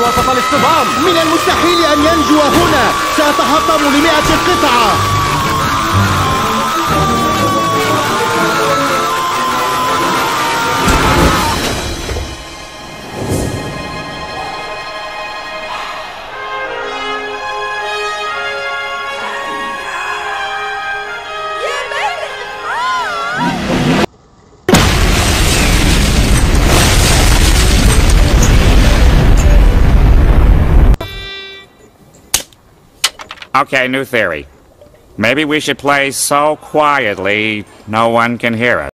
وسط الاصطدام. من المستحيل أن ينجو هنا، سأتحطم ل100 قطعة. Okay, new theory. Maybe we should play so quietly no one can hear us.